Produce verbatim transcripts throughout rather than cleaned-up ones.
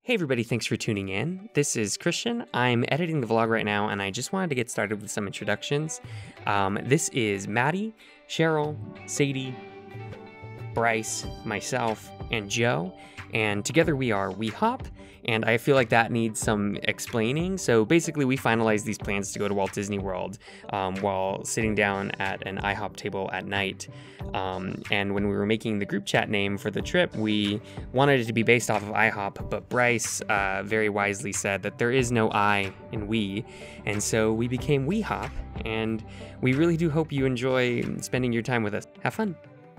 Hey everybody, thanks for tuning in. This is Christian. I'm editing the vlog right now and I just wanted to get started with some introductions. Um, this is Maddie, Cheryl, Sadie, Bryce, myself, and Joe. And together we are WEHOP, and I feel like that needs some explaining. So basically we finalized these plans to go to Walt Disney World um, while sitting down at an I hop table at night. Um, and when we were making the group chat name for the trip, we wanted it to be based off of I hop, but Bryce uh, very wisely said that there is no I in we, and so we became WEHOP, and we really do hope you enjoy spending your time with us. Have fun.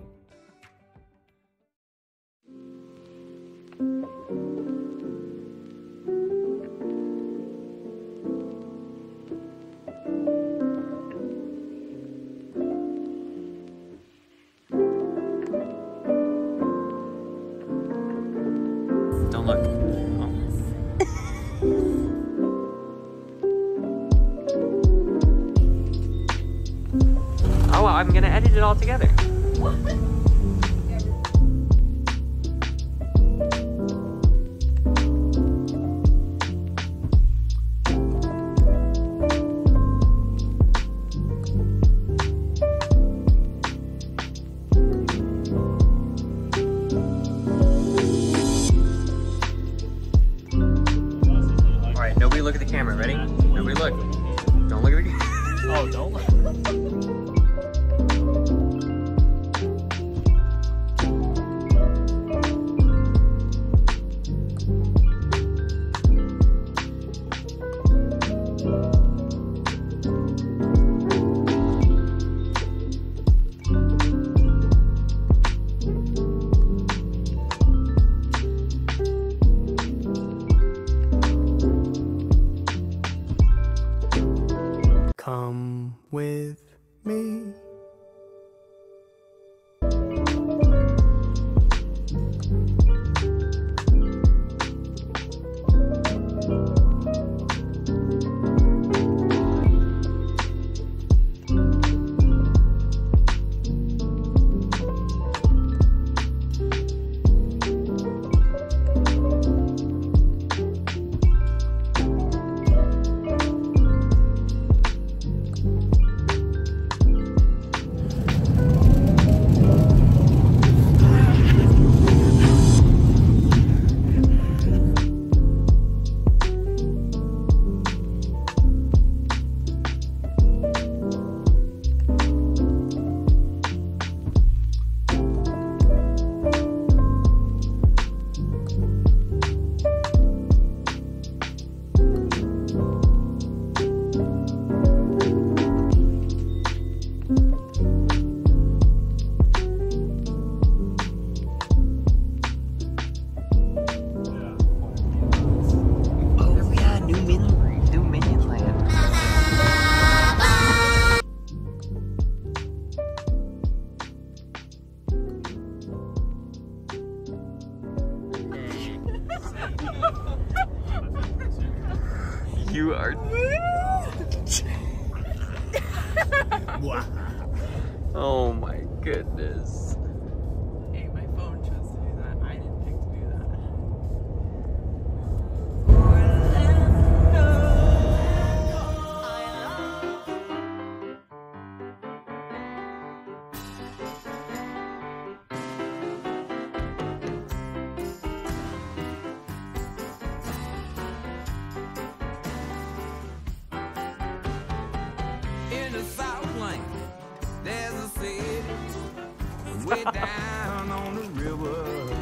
Don't look. Oh. Oh, I'm gonna edit it all together. What? Nobody look at the camera, ready? Nobody look. Don't look at the camera. Oh, don't look. Come with me. You are. Oh my goodness. Hey, my phone chose to do that. I didn't pick to do that. In the South Lane, there's a city way down on the river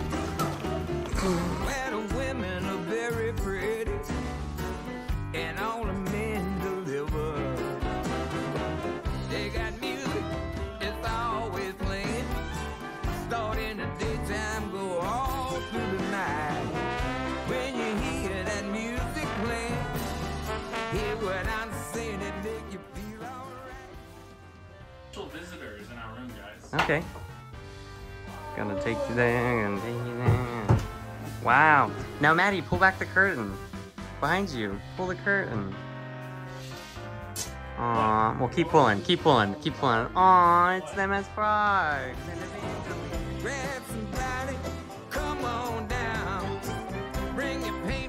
where the women are very pretty and all the men deliver. They got music, it's always playing, start in the daytime, go all through the night. When you hear that music playing, hear what I'm saying, it make you feel alright. Visitors in our room, guys. Okay. Gonna take you there and take you there. Wow. Now, Maddie, pull back the curtain. Behind you. Pull the curtain. Aw. Well, keep pulling. Keep pulling. Keep pulling. Aw, it's them as frogs. Grab somebody, come on down, bring your pain.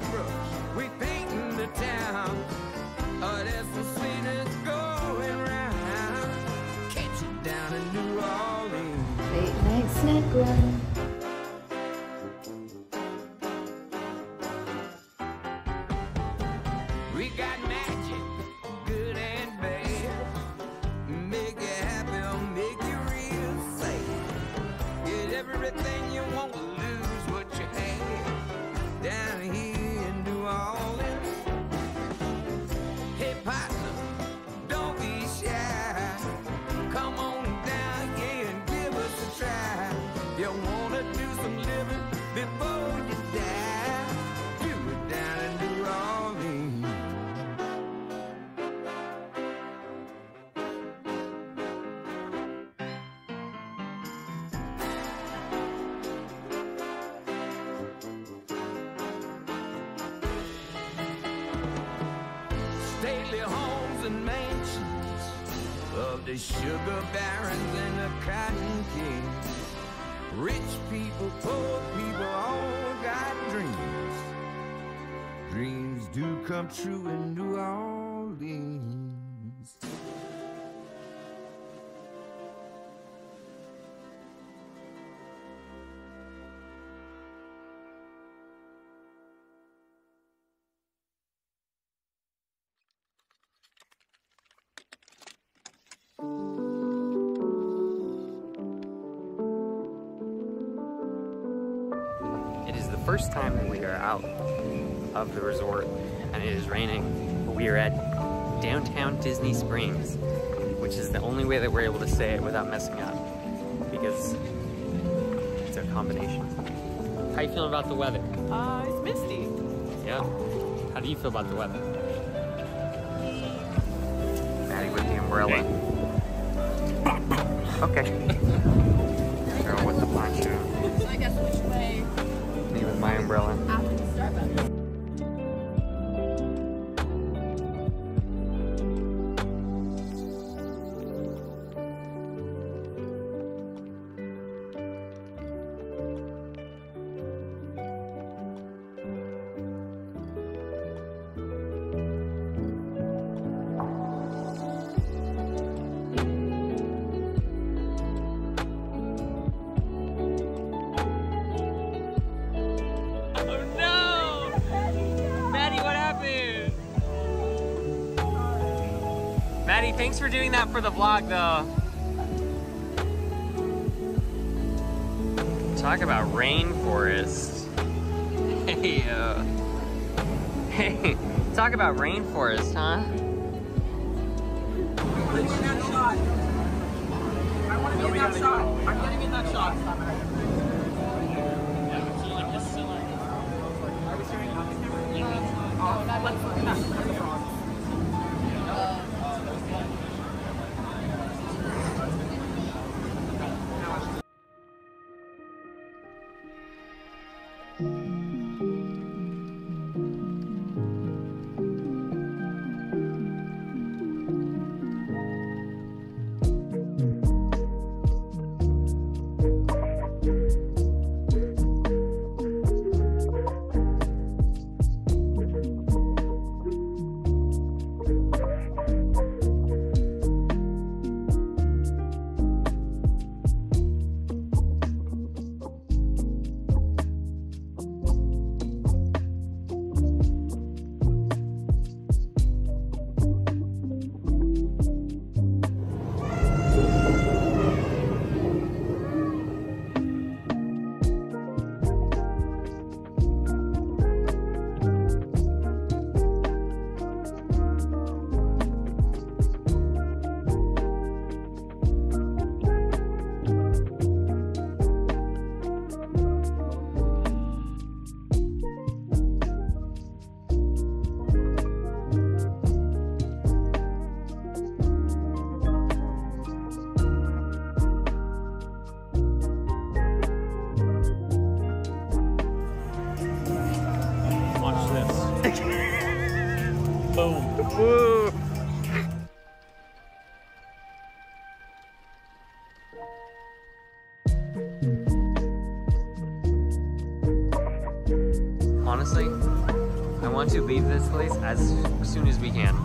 We got magic, good and bad. Make you happy or make you real sad. Get everything you want, lose what you had. Down here in New Orleans. Hey partner, don't be shy. Come on down here and give us a try. You wanna do some living before you die? Do it down in New Orleans. Stately homes and mansions of the sugar barons and the cotton kings. Rich people, poor people, all got dreams. Dreams do come true in New Orleans. It is the first time that we are out of the resort and it is raining. We are at downtown Disney Springs, which is the only way that we're able to say it without messing up because it's a combination. How you feeling about the weather? Uh, it's misty. Yeah. How do you feel about the weather? Maddie with the umbrella. Okay. Girl with the poncho. So I guess which way Me with my umbrella. after the Starbucks? Maddie, thanks for doing that for the vlog, though. Talk about rainforest. Hey, uh, hey, talk about rainforest, huh? I'm getting in that shot. I want to get in that shot. I'm getting in that shot. Boom. Woo! Honestly, I want to leave this place as soon as we can.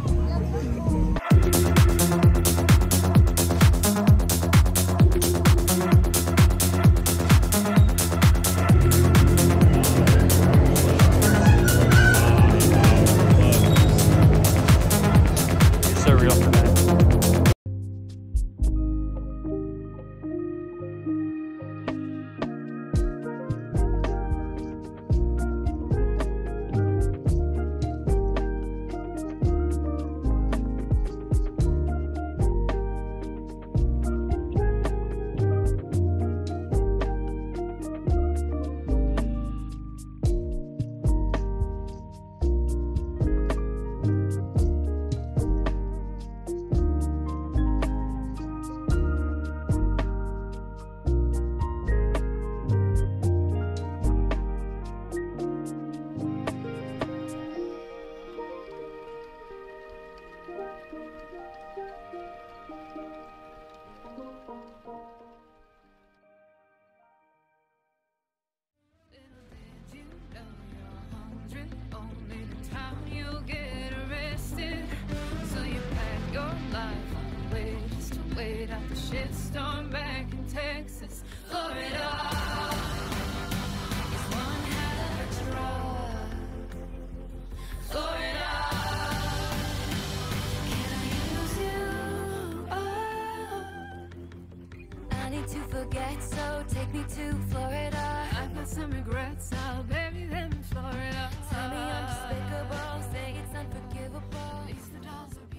Straight out the shitstorm back in Texas, Florida. It's one hell of a drive, Florida. Can I use you? Oh, I need to forget, so take me to Florida. I've got some regrets, I'll bury them in Florida. Tell me I'm despicable, say it's unforgivable. At least the dolls are